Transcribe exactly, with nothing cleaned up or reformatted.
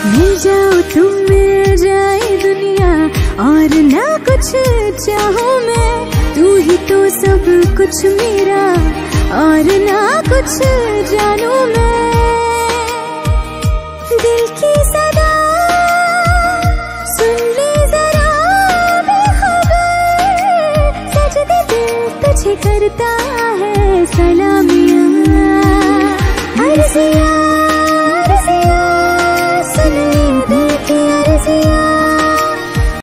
मिल जाओ तुम, मिल जाए दुनिया, और ना कुछ चाहूँ मैं, तू ही तो सब कुछ मेरा, और ना कुछ जानू मैं। दिल की सदा सुन ले जरा बेखबर, सजदे दिल तुझे करता है सलामियाँ। अर्ज़ियाँ